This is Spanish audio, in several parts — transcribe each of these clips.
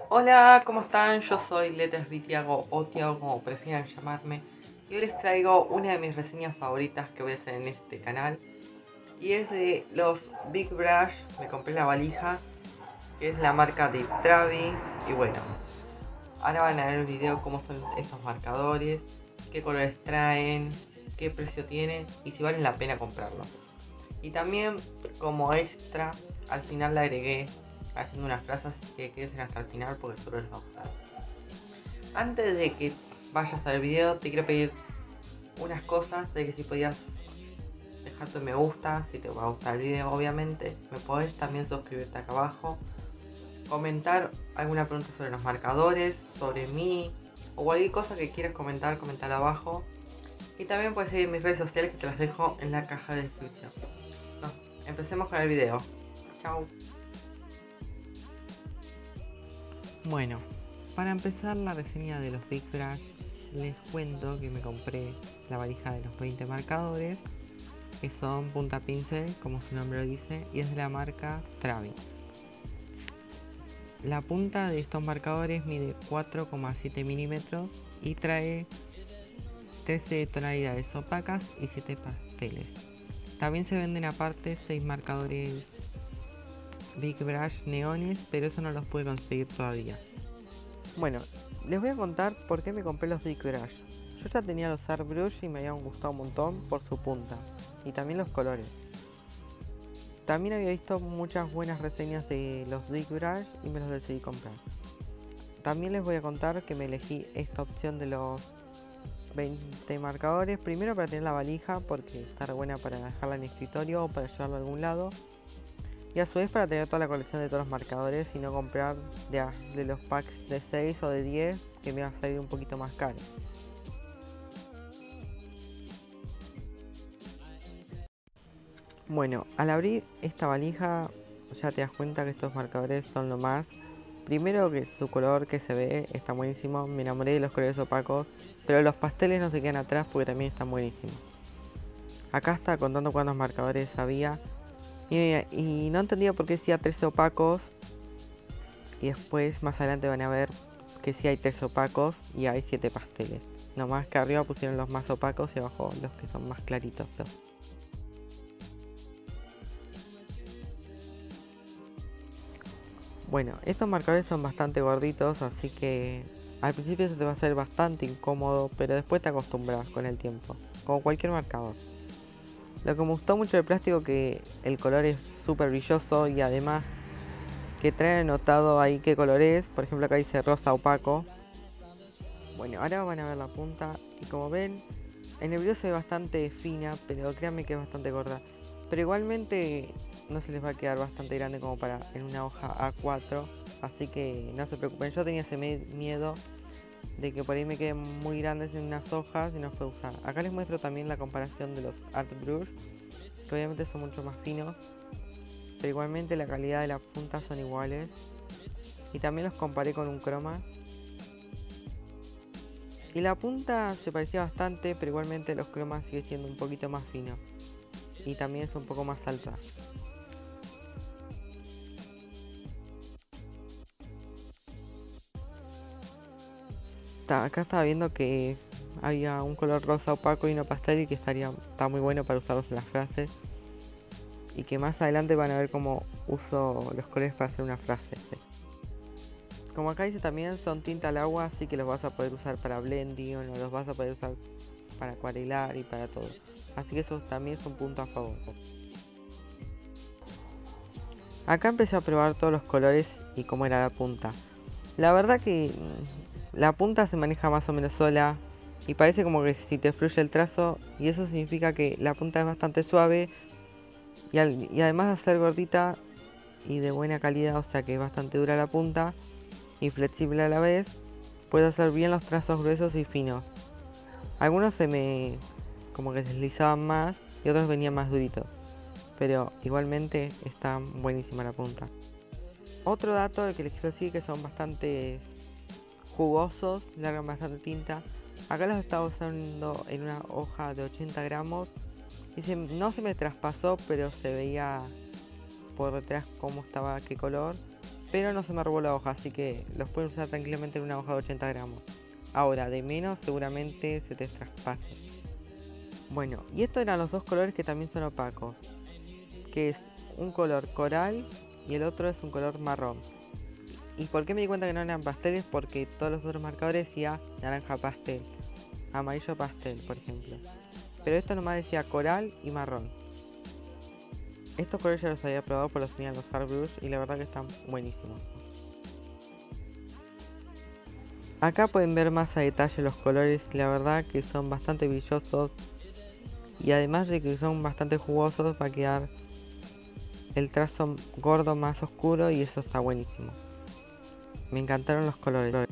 Hola, ¿cómo están? Yo soy Letters Tiago o Tiago, como prefieran llamarme. Y hoy les traigo una de mis reseñas favoritas que voy a hacer en este canal. Y es de los Big Brush. Me compré la valija, que es la marca de Travi. Y bueno, ahora van a ver el video cómo son estos marcadores, qué colores traen, qué precio tienen y si valen la pena comprarlo. Y también, como extra, al final le agregué haciendo unas frases que queden hasta el final porque solo les va a gustar. Antes de que vayas al video, te quiero pedir unas cosas, de que si podías dejar tu me gusta, si te va a gustar el video obviamente, me podés también suscribirte acá abajo, comentar alguna pregunta sobre los marcadores, sobre mí, o cualquier cosa que quieras comentar, comentar abajo. Y también puedes seguir mis redes sociales que te las dejo en la caja de descripción. No, empecemos con el video. Chao. Bueno, para empezar la reseña de los Big Brush, les cuento que me compré la valija de los 20 marcadores, que son punta pincel, como su nombre lo dice, y es de la marca Travi. La punta de estos marcadores mide 4,7 milímetros y trae 13 tonalidades opacas y 7 pasteles. También se venden aparte 6 marcadores Big Brush neones, pero eso no los pude conseguir todavía. Bueno, les voy a contar por qué me compré los Big Brush. Yo ya tenía los Art Brush y me habían gustado un montón por su punta y también los colores. También había visto muchas buenas reseñas de los Big Brush y me los decidí comprar. También les voy a contar que me elegí esta opción de los 20 marcadores, primero para tener la valija porque está buena para dejarla en el escritorio o para llevarla a algún lado, y a su vez para tener toda la colección de todos los marcadores y no comprar de los packs de 6 o de 10 que me va a salir un poquito más caro. Bueno, al abrir esta valija ya te das cuenta que estos marcadores son lo más. Primero que su color que se ve está buenísimo, me enamoré de los colores opacos, pero los pasteles no se quedan atrás porque también están buenísimos. Acá está contando cuántos marcadores había y no entendía por qué decía 13 opacos y después más adelante van a ver que sí hay 13 opacos y hay 7 pasteles. Nomás que arriba pusieron los más opacos y abajo los que son más claritos. Bueno, estos marcadores son bastante gorditos, así que al principio se te va a hacer bastante incómodo, pero después te acostumbras con el tiempo, como cualquier marcador. Lo que me gustó mucho del plástico que el color es súper brilloso y además que trae anotado ahí qué color es. Por ejemplo acá dice rosa opaco. Bueno, ahora van a ver la punta y como ven en el video se ve bastante fina, pero créanme que es bastante gorda. Pero igualmente no se les va a quedar bastante grande como para en una hoja A4, así que no se preocupen. Yo tenía ese miedo de que por ahí me queden muy grandes en unas hojas y no puedo usar. Acá les muestro también la comparación de los Art Brush, que obviamente son mucho más finos, pero igualmente la calidad de las puntas son iguales. Y también los comparé con un croma. Y la punta se parecía bastante, pero igualmente los cromas sigue siendo un poquito más fino. Y también es un poco más alta. Acá estaba viendo que había un color rosa opaco y uno pastel y que está muy bueno para usarlos en las frases. Y que más adelante van a ver cómo uso los colores para hacer una frase. Como acá dice también son tinta al agua, así que los vas a poder usar para blending o los vas a poder usar para acuarelar y para todo. Así que eso también es un punto a favor. Acá empecé a probar todos los colores y cómo era la punta. La verdad que la punta se maneja más o menos sola y parece como que si te fluye el trazo, y eso significa que la punta es bastante suave y además de ser gordita y de buena calidad, o sea que es bastante dura la punta y flexible a la vez, puedo hacer bien los trazos gruesos y finos. Algunos se me como que deslizaban más y otros venían más duritos, pero igualmente está buenísima la punta. Otro dato que les quiero decir que son bastante jugosos, largan bastante tinta. Acá los estaba usando en una hoja de 80 gramos y no se me traspasó, pero se veía por detrás cómo estaba, qué color. pero no se me robó la hoja, así que los pueden usar tranquilamente en una hoja de 80 gramos. Ahora, de menos seguramente se te traspase. Bueno, y estos eran los dos colores que también son opacos, que es un color coral y el otro es un color marrón. ¿Y por qué me di cuenta que no eran pasteles? Porque todos los otros marcadores decía naranja pastel, amarillo pastel, por ejemplo. Pero esto nomás decía coral y marrón. Estos colores ya los había probado, por los tenían los Hard Brush y la verdad que están buenísimos. Acá pueden ver más a detalle los colores, la verdad que son bastante brillosos. Y además de que son bastante jugosos, va a quedar el trazo gordo más oscuro y eso está buenísimo. Me encantaron los colores.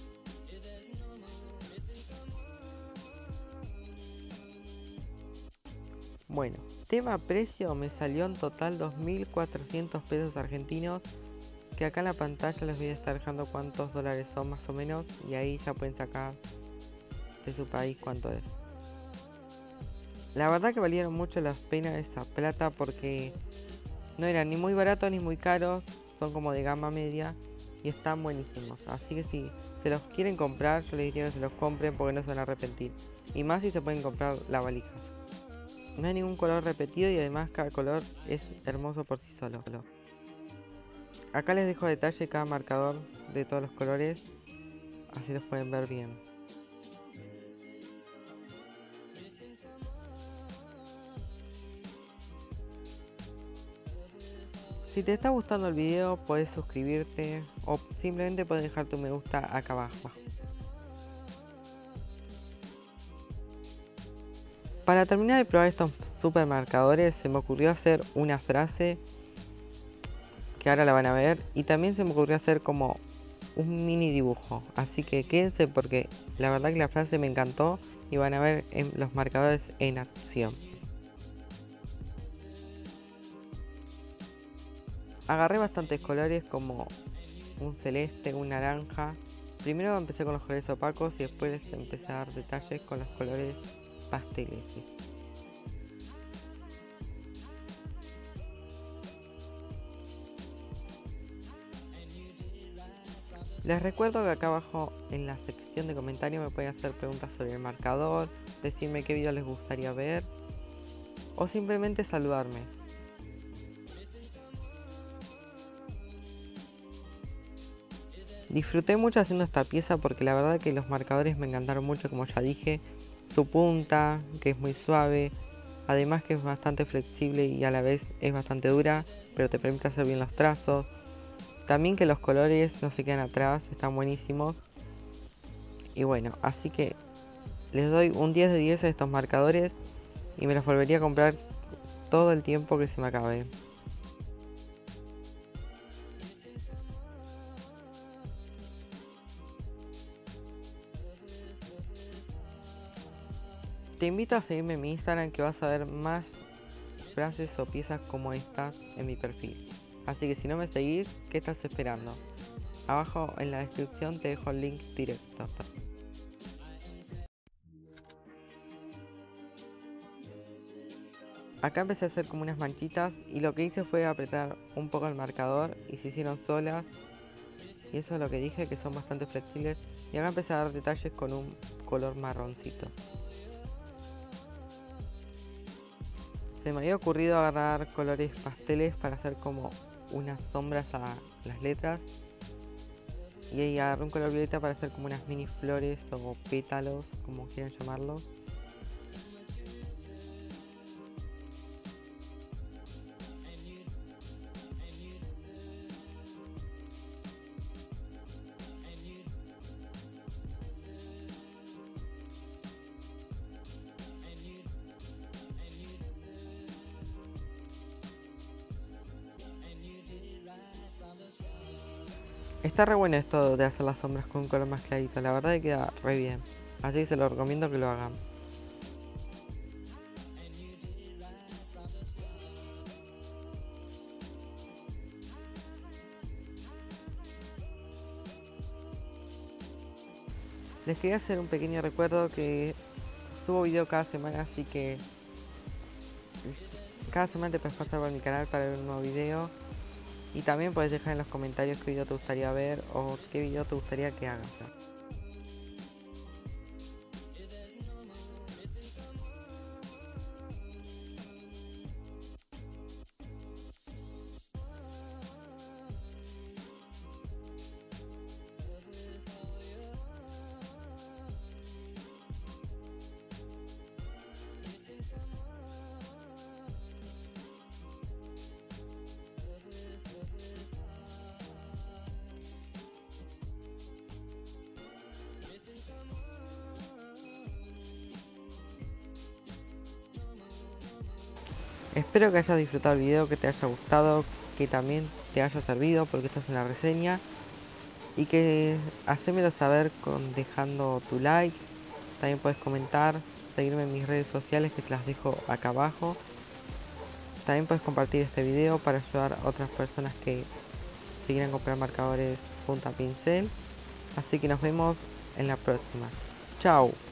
Bueno, tema precio me salió en total 2.400 pesos argentinos, que acá en la pantalla les voy a estar dejando cuántos dólares son más o menos y ahí ya pueden sacar de su país cuánto es. La verdad que valieron mucho la pena esa plata porque no eran ni muy baratos ni muy caros, son como de gama media y están buenísimos. Así que si se los quieren comprar, yo les diría que se los compren porque no se van a arrepentir. Y más si se pueden comprar la valija. No hay ningún color repetido y además cada color es hermoso por sí solo. Acá les dejo detalle cada marcador de todos los colores, así los pueden ver bien. Si te está gustando el video, puedes suscribirte o simplemente puedes dejar tu me gusta acá abajo. Para terminar de probar estos supermarcadores, se me ocurrió hacer una frase que ahora la van a ver, y también se me ocurrió hacer como un mini dibujo, así que quédense porque la verdad que la frase me encantó y van a ver los marcadores en acción. Agarré bastantes colores como un celeste, un naranja. Primero empecé con los colores opacos y después les empecé a dar detalles con los colores pasteles. Les recuerdo que acá abajo en la sección de comentarios me pueden hacer preguntas sobre el marcador, decirme qué video les gustaría ver o simplemente saludarme. Disfruté mucho haciendo esta pieza porque la verdad que los marcadores me encantaron mucho, como ya dije. Su punta, que es muy suave, además que es bastante flexible y a la vez es bastante dura, pero te permite hacer bien los trazos. También que los colores no se quedan atrás, están buenísimos. Y bueno, así que les doy un 10 de 10 a estos marcadores y me los volvería a comprar todo el tiempo que se me acabe. Te invito a seguirme en mi Instagram, que vas a ver más frases o piezas como estas en mi perfil. Así que si no me seguís, ¿qué estás esperando? Abajo en la descripción te dejo el link directo. Acá empecé a hacer como unas manchitas y lo que hice fue apretar un poco el marcador y se hicieron solas. Y eso es lo que dije, que son bastante flexibles. Y acá empecé a dar detalles con un color marroncito. Se me había ocurrido agarrar colores pasteles para hacer como unas sombras a las letras. Y ahí agarré un color violeta para hacer como unas mini flores o pétalos, como quieran llamarlo. Está re bueno esto de hacer las sombras con un color más clarito, la verdad que queda re bien. Así que se lo recomiendo que lo hagan. Les quería hacer un pequeño recuerdo que subo video cada semana, así que cada semana te puedes pasar por mi canal para ver un nuevo video. Y también puedes dejar en los comentarios qué video te gustaría ver o qué video te gustaría que haga. Espero que hayas disfrutado el video, que te haya gustado, que también te haya servido porque esta es una reseña. Y que hacémelo saber dejando tu like. También puedes comentar, seguirme en mis redes sociales que te las dejo acá abajo. También puedes compartir este video para ayudar a otras personas que si quieren comprar marcadores punta pincel. Así que nos vemos en la próxima. Chao.